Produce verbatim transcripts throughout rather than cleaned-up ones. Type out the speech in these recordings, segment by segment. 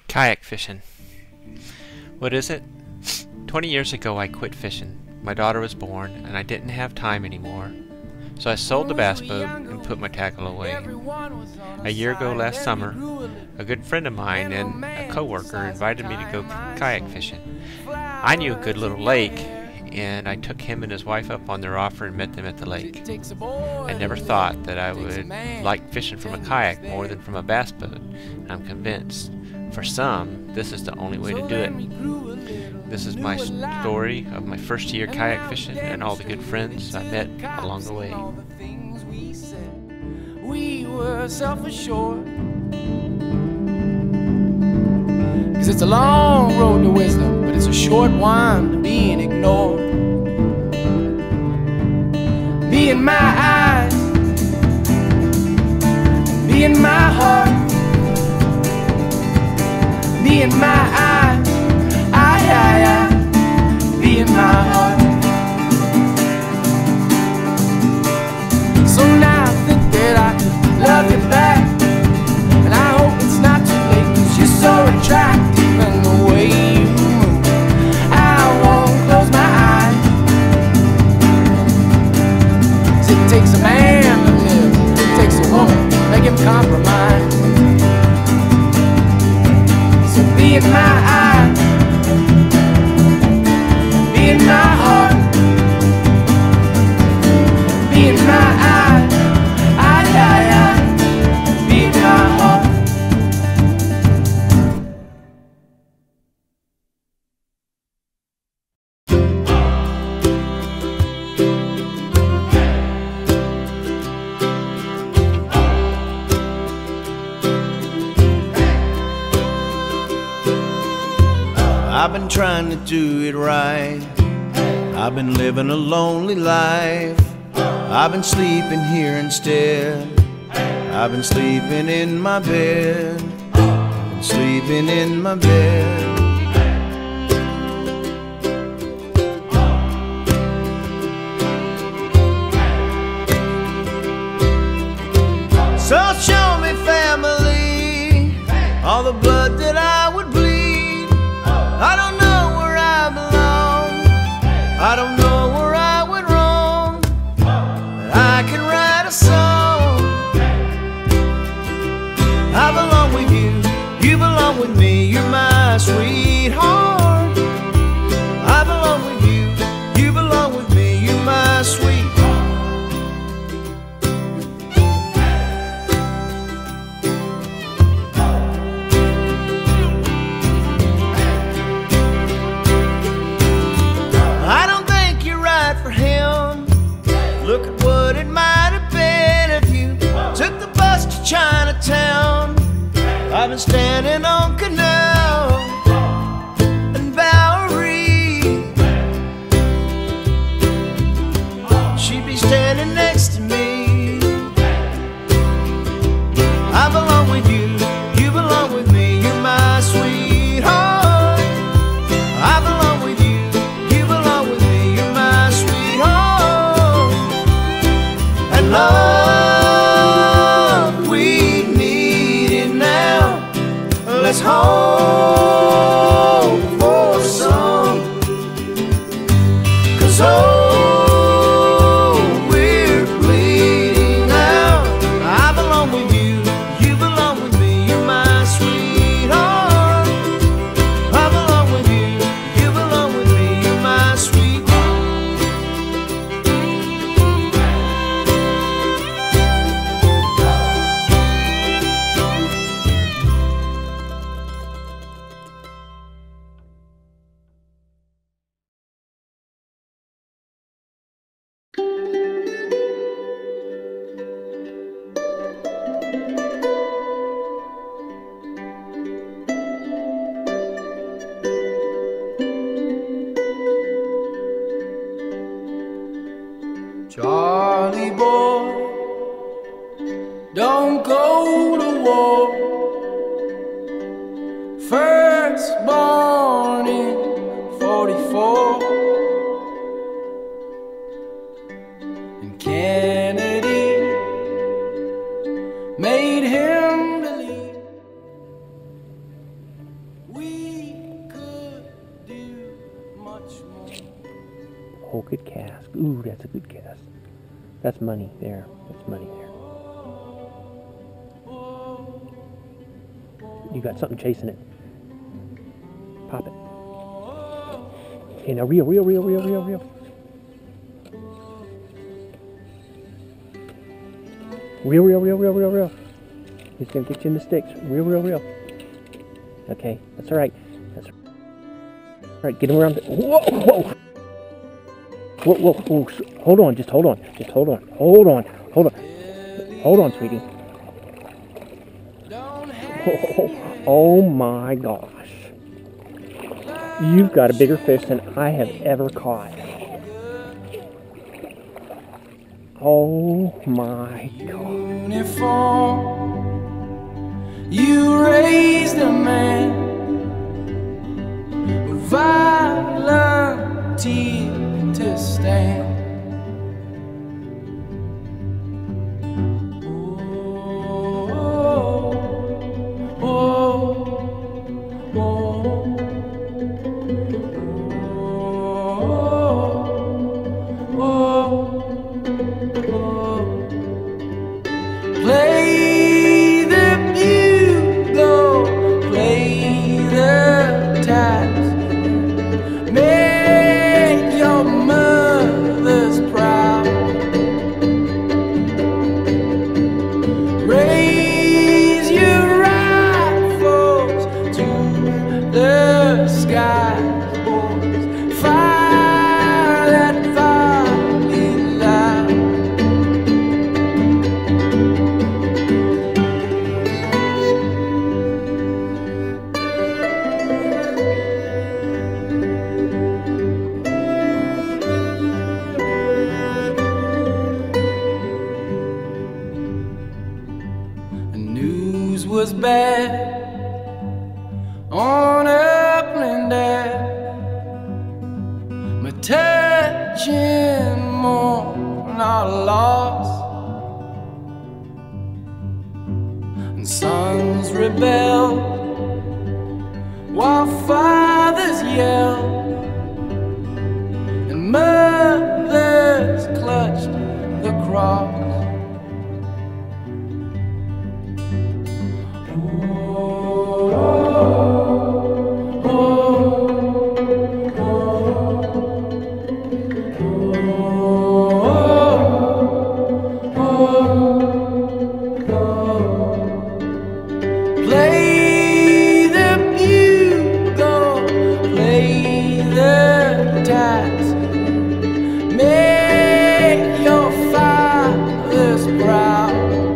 Kayak fishing. What is it? Twenty years ago I quit fishing. My daughter was born and I didn't have time anymore. So I sold the bass boat and put my tackle away. A year ago last summer, a good friend of mine and a coworker invited me to go kayak fishing. I knew a good little lake, and I took him and his wife up on their offer and met them at the lake. I never thought that I would like fishing from a kayak more than from a bass boat. I'm convinced. For some, this is the only way to do it. This is my story of my first year kayak fishing and all the good friends I met along the way. We were self-assured, 'cause it's a long road to wisdom, but it's a short one to being ignored. Me and my eyes, me and my heart, me and my eyes, I, I, I, me and my heart. So now I think that I could love you back, and I hope it's not too late, 'cause you're so attractive and the way you move, I won't close my eyes. 'Cause it takes a man to live, it takes a woman to make him compromise. So be in my eyes, be in my heart, be in my eyes, I, I, I, be in my heart. I've been trying to do it right. I've been living a lonely life. I've been sleeping here instead. I've been sleeping in my bed. Been sleeping in my bed. So show me, family, all the blood that I would bleed. I don't know where I belong, I don't know where I went wrong, but I can write a song. I belong with you, you belong with me, you're my sweetheart. I belong with you, you belong with me, you're my sweetheart. Look at what it might have been if you took the bus to Chinatown. I've been standing on Canal and Bowery. She'd be standing next to me. I belong with you, you belong with me, you're my sweetheart. I belong with you, you belong with me, you're my sweetheart. And love, we need it now. Let's hope for some, 'cause oh, we're bleeding out. I belong with you, you belong with me, you're my sweetheart. I belong with you, you belong with me, you're my sweetheart. Charlie boy, don't go to war. First born in forty-four, and Kennedy made him believe Oh, good cast. Ooh, that's a good cast. That's money there. That's money there. You got something chasing it. Pop it. Okay, now reel, reel, reel, reel, reel, reel. Reel, reel, reel, reel, reel, reel. He's gonna get you in the sticks. Reel, reel, reel. Okay, that's all right. That's all right. Get him around. The, whoa, whoa, whoa, whoa, whoa. Hold on, just hold on, just hold on, hold on, hold on, hold on, sweetie. Oh, oh my gosh! You've got a bigger fish than I have ever caught. Oh my God. Uniform, you raised a man with violent teeth to stand. Oh, oh, oh, oh, oh. Play the bugle, play the taps, make your mothers proud. Raise your rifles to the skies, boys. Fire that volley loud. The news was bad on Upland Ave, my touching mourn our loss, and sons rebelled while fathers yelled, and mothers clutched the cross. Play the bugle, play the taps, make your fathers proud.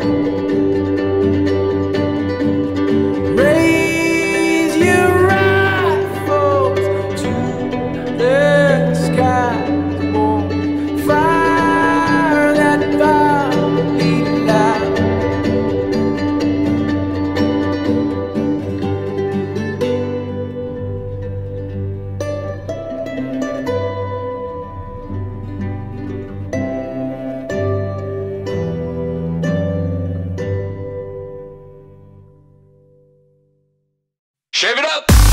Raise your rifles to the skies, boys. Fire that volley loud. Shave it up!